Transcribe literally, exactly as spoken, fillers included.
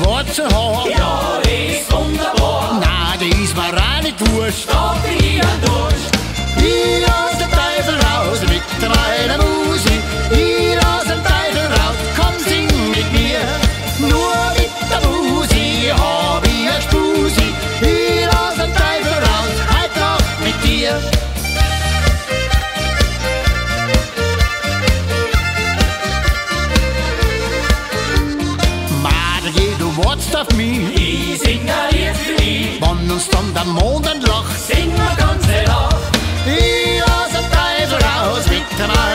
schwarze Haar. Ja, die ist wunderbar. Na, die ist mir auch nicht wurscht. Doch die hier durch. Ich lass den Teufel raus mit meiner Musik. Ich lass den Teufel raus, komm sing mit mir. Nur mit der Musik hab ich ein Spusi. Ich lass den Teufel raus, heute Nacht mit dir. Madre, du wartest auf mich. Ich sing ein Lied für dich. Wann uns dann der Mond entlacht, Sing wir ganze Nacht. ich lass den Teufel raus mit meiner